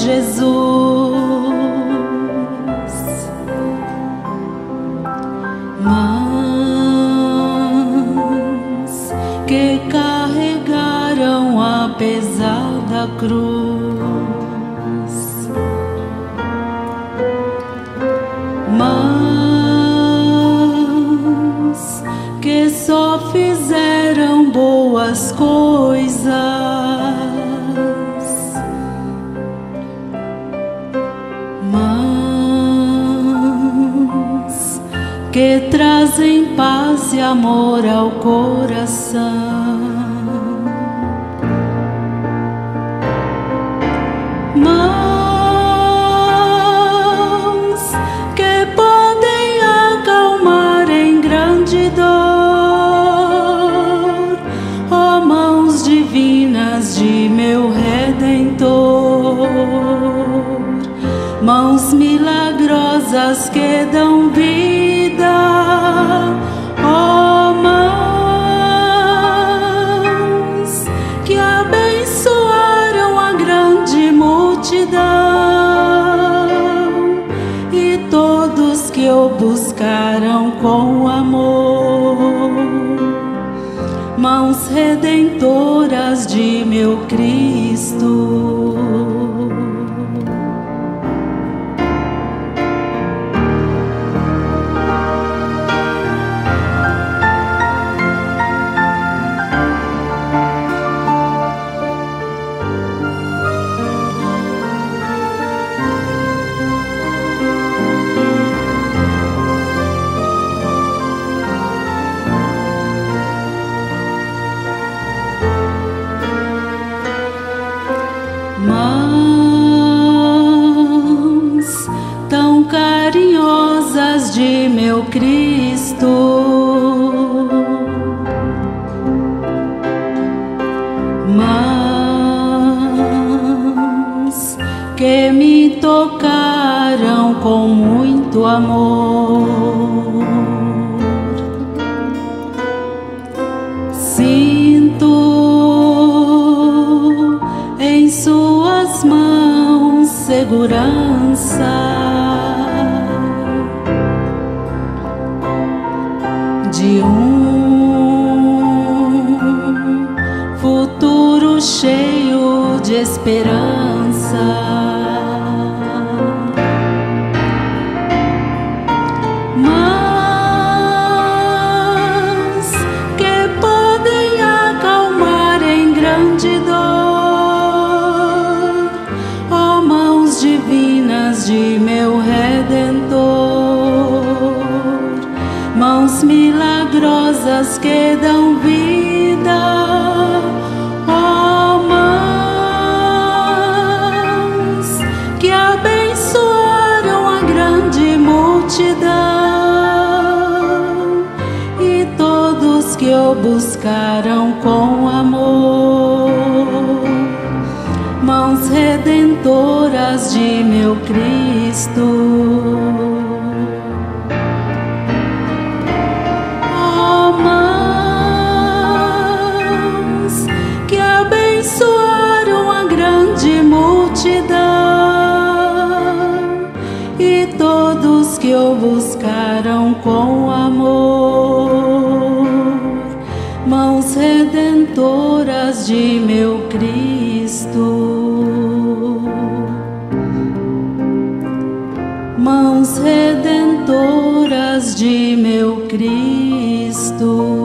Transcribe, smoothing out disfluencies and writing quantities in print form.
Jesus, mãos que carregaram a pesada cruz, mãos que só fizeram boas coisas, mãos que trazem paz e amor ao coração, mãos que podem acalmar em grande dor, ó mãos divinas de meu Redentor, mãos milagrosas que dão vida, ó mãos que abençoaram a grande multidão e todos que o buscaram com amor, mãos redentoras de meu Cristo. Mãos tão carinhosas de meu Cristo, mãos que me tocaram com muito amor, sinto em suas mãos segurança de um futuro cheio de esperança, mãos que podem acalmar em grande dor, divinas de meu Redentor, mãos milagrosas que dão vida, ó mãos que abençoaram a grande multidão e todos que o buscaram com amor, mãos redentoras de meu Cristo. Ó mãos que abençoaram a grande multidão e todos que o buscaram com amor, mãos redentoras de meu Cristo, mãos redentoras de meu Cristo.